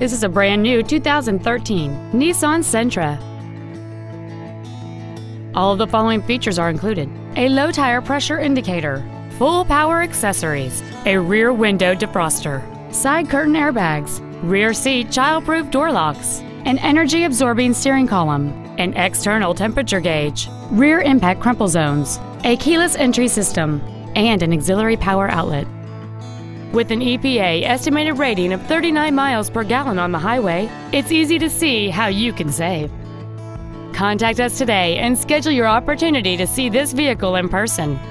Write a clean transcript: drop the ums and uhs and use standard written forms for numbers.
This is a brand new 2013 Nissan Sentra. All of the following features are included: a low tire pressure indicator, full power accessories, a rear window defroster, side curtain airbags, rear seat child-proof door locks, an energy-absorbing steering column, an external temperature gauge, rear impact crumple zones, a keyless entry system, and an auxiliary power outlet. With an EPA estimated rating of 39 miles per gallon on the highway, it's easy to see how you can save. Contact us today and schedule your opportunity to see this vehicle in person.